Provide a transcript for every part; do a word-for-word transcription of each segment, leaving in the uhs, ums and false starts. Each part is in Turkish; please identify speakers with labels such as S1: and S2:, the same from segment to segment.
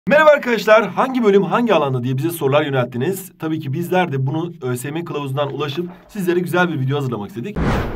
S1: Merhaba arkadaşlar, hangi bölüm hangi alanda diye bize sorular yönelttiniz. Tabii ki bizler de bunu ÖSYM kılavuzundan ulaşıp sizlere güzel bir video hazırlamak istedik.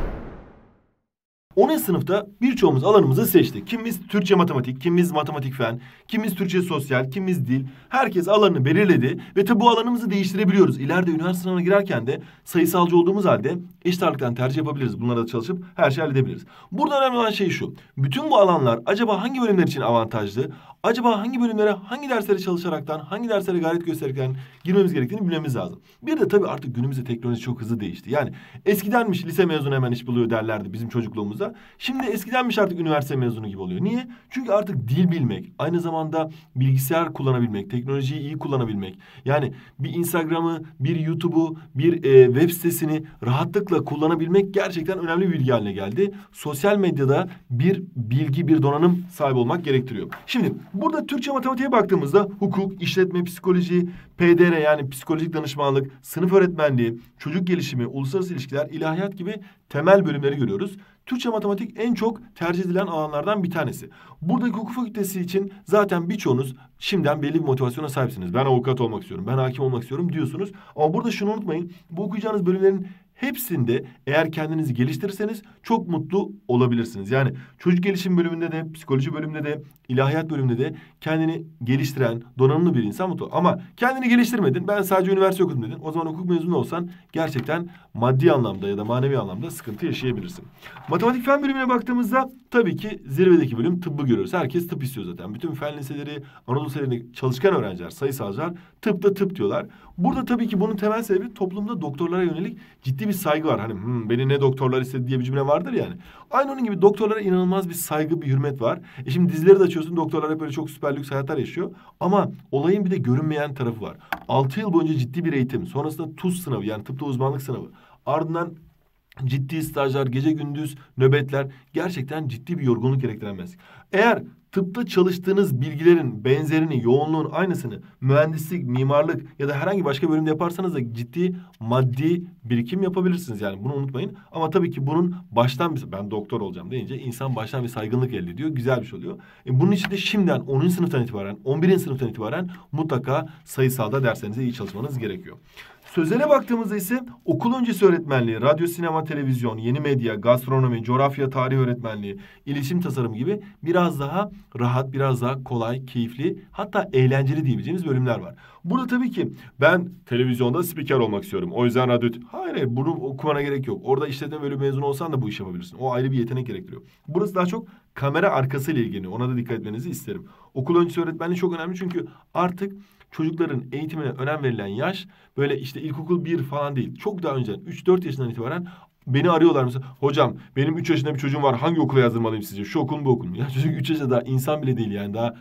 S1: onuncu sınıfta birçoğumuz alanımızı seçti. Kimimiz Türkçe matematik, kimimiz matematik fen, kimimiz Türkçe sosyal, kimimiz dil. Herkes alanını belirledi ve tabi bu alanımızı değiştirebiliyoruz. İleride üniversite sınavına girerken de sayısalcı olduğumuz halde eşit ağırlıktan tercih yapabiliriz. Bunlara da çalışıp her şeyi halledebiliriz. Burada önemli olan şey şu. Bütün bu alanlar acaba hangi bölümler için avantajlı? Acaba hangi bölümlere, hangi derslere çalışaraktan, hangi derslere gayret gösterirken girmemiz gerektiğini bilmemiz lazım. Bir de tabii artık günümüzde teknoloji çok hızlı değişti. Yani eskidenmiş lise mezunu hemen iş buluyor derlerdi bizim çocukluğumuzda. Şimdi eskidenmiş artık üniversite mezunu gibi oluyor. Niye? Çünkü artık dil bilmek, aynı zamanda bilgisayar kullanabilmek, teknolojiyi iyi kullanabilmek. Yani bir Instagram'ı, bir YouTube'u, bir e, web sitesini rahatlıkla kullanabilmek gerçekten önemli bir bilgi haline geldi. Sosyal medyada bir bilgi, bir donanım sahibi olmak gerektiriyor. Şimdi burada Türkçe matematiğe baktığımızda hukuk, işletme, psikoloji, P D R yani psikolojik danışmanlık, sınıf öğretmenliği, çocuk gelişimi, uluslararası ilişkiler, ilahiyat gibi temel bölümleri görüyoruz. Türkçe matematik en çok tercih edilen alanlardan bir tanesi. Buradaki hukuk fakültesi için zaten birçoğunuz şimdiden belli bir motivasyona sahipsiniz. Ben avukat olmak istiyorum, ben hakim olmak istiyorum diyorsunuz. Ama burada şunu unutmayın, bu okuyacağınız bölümlerin hepsinde eğer kendinizi geliştirirseniz çok mutlu olabilirsiniz. Yani çocuk gelişim bölümünde de, psikoloji bölümünde de, ilahiyat bölümünde de kendini geliştiren, donanımlı bir insan mutlu. Ama kendini geliştirmedin, ben sadece üniversite okudum dedin. O zaman hukuk mezunu olsan gerçekten maddi anlamda ya da manevi anlamda sıkıntı yaşayabilirsin. Matematik fen bölümüne baktığımızda tabii ki zirvedeki bölüm tıbbı görüyoruz. Herkes tıp istiyor zaten. Bütün fen liseleri, Anadolu liselerinde çalışkan öğrenciler, sayısalcılar tıpta tıp diyorlar. Burada tabii ki bunun temel sebebi toplumda doktorlara yönelik ciddi bir saygı var. Hani hmm, beni ne doktorlar istedi diye bir cümle vardır yani. Aynı onun gibi doktorlara inanılmaz bir saygı, bir hürmet var. E şimdi dizileri de açıyorsun, doktorlar hep böyle çok süper lüks hayatlar yaşıyor. Ama olayın bir de görünmeyen tarafı var. Altı yıl boyunca ciddi bir eğitim, sonrasında TUS sınavı yani tıpta uzmanlık sınavı. Ardından ciddi stajlar, gece gündüz nöbetler gerçekten ciddi bir yorgunluk gerektiren meslek. Eğer tıpta çalıştığınız bilgilerin benzerini, yoğunluğun aynısını mühendislik, mimarlık ya da herhangi başka bölümde yaparsanız da ciddi maddi birikim yapabilirsiniz. Yani bunu unutmayın. Ama tabii ki bunun baştan bir... Ben doktor olacağım deyince insan baştan bir saygınlık elde ediyor. Güzel bir şey oluyor. E bunun için de şimdiden onuncu sınıftan itibaren, on birinci sınıftan itibaren mutlaka sayısalda derslerinize iyi çalışmanız gerekiyor. Sözele baktığımızda ise okul öncesi öğretmenliği, radyo, sinema, televizyon, yeni medya, gastronomi, coğrafya, tarih öğretmenliği, iletişim tasarımı gibi biraz daha rahat, biraz daha kolay, keyifli hatta eğlenceli diyebileceğimiz bölümler var. Burada tabii ki ben televizyonda spiker olmak istiyorum. O yüzden radyo... Hayır hayır bunu okumana gerek yok. Orada işletme bölümü mezunu olsan da bu iş yapabilirsin. O ayrı bir yetenek gerektiriyor. Burası daha çok kamera arkasıyla ilgileniyor. Ona da dikkat etmenizi isterim. Okul öncesi öğretmenliği çok önemli çünkü artık çocukların eğitimine önem verilen yaş böyle işte ilkokul bir falan değil. Çok daha önce üç dört yaşından itibaren beni arıyorlar mesela. Hocam benim üç yaşında bir çocuğum var. Hangi okula yazdırmalıyım sizce? Şu okul mu bu okul mu? Ya çocuk üç yaşında daha insan bile değil yani daha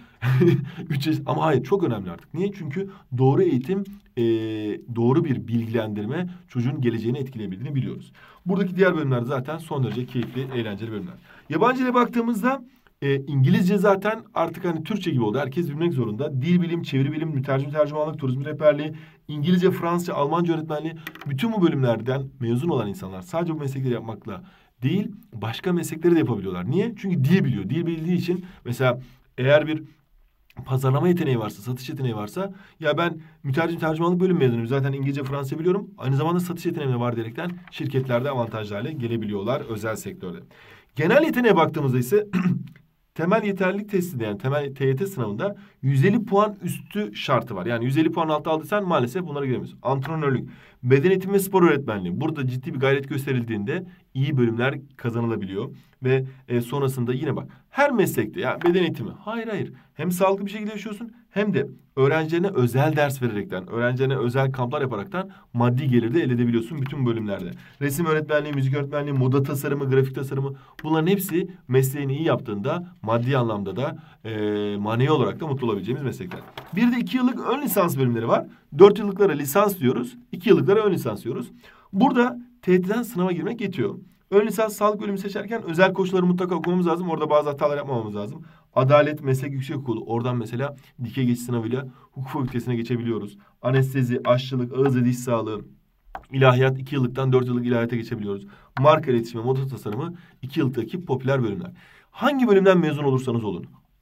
S1: üç yaş. Ama hayır çok önemli artık. Niye? Çünkü doğru eğitim, e, doğru bir bilgilendirme çocuğun geleceğini etkileyebildiğini biliyoruz. Buradaki diğer bölümler zaten son derece keyifli, eğlenceli bölümler. Yabancı dile baktığımızda E, İngilizce zaten artık hani Türkçe gibi oldu. Herkes bilmek zorunda. Dil bilim, çeviri bilim, mütercim tercümanlık, turizm rehberliği, İngilizce, Fransızca, Almanca öğretmenliği. Bütün bu bölümlerden mezun olan insanlar sadece bu meslekleri yapmakla değil, başka meslekleri de yapabiliyorlar. Niye? Çünkü dil biliyor. Dil bildiği için mesela eğer bir pazarlama yeteneği varsa, satış yeteneği varsa ya ben mütercim tercümanlık bölüm mezunuyum. Zaten İngilizce, Fransızca biliyorum. Aynı zamanda satış yeteneğim de var diyerekten şirketlerde avantajlı hale gelebiliyorlar özel sektörde. Genel yeteneğe baktığımızda ise temel yeterlilik testinde yani temel T Y T sınavında yüz elli puan üstü şartı var. Yani yüz elli puan altı aldıysan maalesef bunlara giremiyorsun. Antrenörlük, beden eğitimi ve spor öğretmenliği. Burada ciddi bir gayret gösterildiğinde iyi bölümler kazanılabiliyor. Ve e, sonrasında yine bak her meslekte ya beden eğitimi. Hayır hayır. Hem sağlıklı bir şekilde yaşıyorsun hem de öğrencilerine özel ders vererekten, öğrencilerine özel kamplar yaparaktan maddi gelir de elde edebiliyorsun bütün bölümlerde. Resim öğretmenliği, müzik öğretmenliği, moda tasarımı, grafik tasarımı bunların hepsi mesleğini iyi yaptığında maddi anlamda da e, manevi olarak da mutlu olabileceğimiz meslekler. Bir de iki yıllık ön lisans bölümleri var. Dört yıllıklara lisans diyoruz, iki yıllıklara ön lisans diyoruz. Burada T Y T'den sınava girmek yetiyor. Ön lisans sağlık bölümü seçerken özel koşulları mutlaka okumamız lazım. Orada bazı hatalar yapmamamız lazım. Adalet Meslek Yüksekokulu. Oradan mesela dikey geçiş sınavıyla hukuk fakültesine geçebiliyoruz. Anestezi, aşçılık, ağız ve diş sağlığı, ilahiyat iki yıllıktan dört yıllık ilahiyata geçebiliyoruz. Marka iletişimi, moda tasarımı iki yıllıktaki popüler bölümler. Hangi bölümden mezun olursanız olun.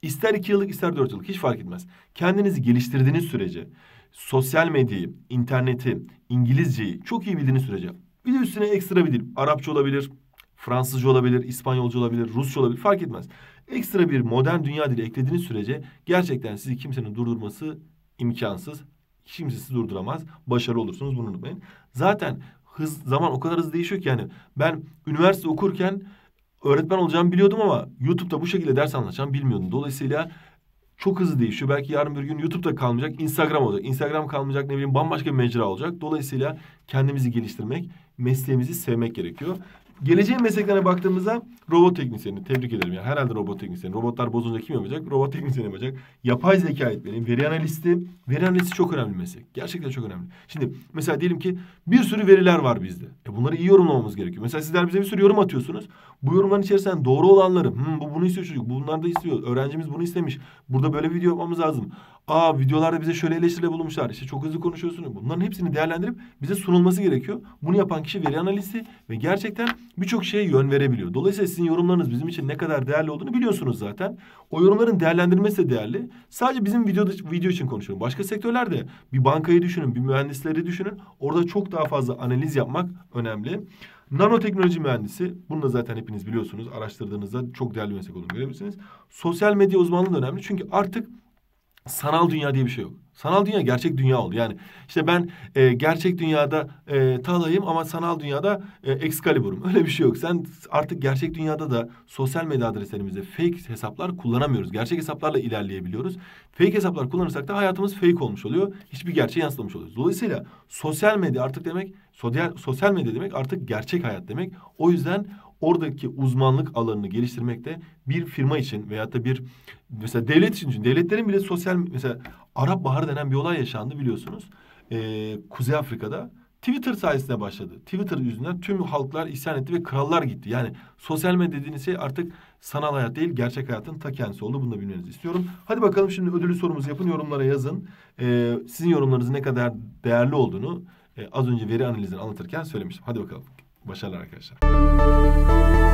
S1: İster iki yıllık ister dört yıllık hiç fark etmez. Kendinizi geliştirdiğiniz sürece, sosyal medyayı, interneti, İngilizceyi çok iyi bildiğiniz sürece, bir de üstüne ekstra bir dil, Arapça olabilir, Fransızca olabilir, İspanyolca olabilir, Rusça olabilir, fark etmez. Ekstra bir modern dünya dili eklediğiniz sürece gerçekten sizi kimsenin durdurması imkansız. Kimse sizi durduramaz. Başarılı olursunuz, bunu unutmayın. Zaten hız, zaman o kadar hızlı değişiyor ki yani ben üniversite okurken öğretmen olacağımı biliyordum ama YouTube'da bu şekilde ders anlatacağımı bilmiyordum. Dolayısıyla çok hızlı değişiyor. Belki yarın bir gün YouTube'da kalmayacak, Instagram olacak. Instagram kalmayacak, ne bileyim bambaşka bir mecra olacak. Dolayısıyla kendimizi geliştirmek, mesleğimizi sevmek gerekiyor. Geleceğin mesleklerine baktığımızda robot teknisyeni, tebrik ederim ya. Herhalde robot teknisyeni. Robotlar bozulunca kim yapacak? Robot teknisyeni yapacak. Yapay zeka eğitmeni, veri analisti. Veri analisti çok önemli bir meslek. Gerçekten çok önemli. Şimdi mesela diyelim ki bir sürü veriler var bizde. E bunları iyi yorumlamamız gerekiyor. Mesela sizler bize bir sürü yorum atıyorsunuz. Bu yorumların içerisinden doğru olanları, hmm, bu bunu istiyor çocuk, bunlar da istiyor. Öğrencimiz bunu istemiş. Burada böyle bir video yapmamız lazım. Aa, videolarda bize şöyle eleştiriler bulmuşlar. İşte çok hızlı konuşuyorsunuz. Bunların hepsini değerlendirip bize sunulması gerekiyor. Bunu yapan kişi veri analisti ve gerçekten birçok şeye yön verebiliyor. Dolayısıyla sizin yorumlarınız bizim için ne kadar değerli olduğunu biliyorsunuz zaten. O yorumların değerlendirilmesi de değerli. Sadece bizim video, video için konuşuyorum. Başka sektörlerde bir bankayı düşünün, bir mühendisleri düşünün. Orada çok daha fazla analiz yapmak önemli. Nanoteknoloji mühendisi, bunu da zaten hepiniz biliyorsunuz. Araştırdığınızda çok değerli bir meslek olduğunu görebilirsiniz. Sosyal medya uzmanlığı da önemli. Çünkü artık sanal dünya diye bir şey yok. Sanal dünya gerçek dünya oldu. Yani işte ben e, gerçek dünyada e, Talha'yım ama sanal dünyada e, Excalibur'um. Öyle bir şey yok. Sen artık gerçek dünyada da sosyal medya adreslerimizde fake hesaplar kullanamıyoruz. Gerçek hesaplarla ilerleyebiliyoruz. Fake hesaplar kullanırsak da hayatımız fake olmuş oluyor. Hiçbir gerçeği yansıtmamış oluyoruz. Dolayısıyla sosyal medya artık demek, sosyal, sosyal medya demek artık gerçek hayat demek. O yüzden oradaki uzmanlık alanını geliştirmekte bir firma için veyahut da bir mesela devlet için, devletlerin bile sosyal, mesela Arap Baharı denen bir olay yaşandı biliyorsunuz. Ee, Kuzey Afrika'da Twitter sayesinde başladı. Twitter yüzünden tüm halklar isyan etti ve krallar gitti. Yani sosyal medya dediğiniz şey artık sanal hayat değil, gerçek hayatın ta kendisi oldu. Bunu da bilmenizi istiyorum. Hadi bakalım şimdi ödülü sorumuzu yapın, yorumlara yazın. Ee, sizin yorumlarınızın ne kadar değerli olduğunu e, az önce veri analizini anlatırken söylemiştim. Hadi bakalım. Başarılar arkadaşlar.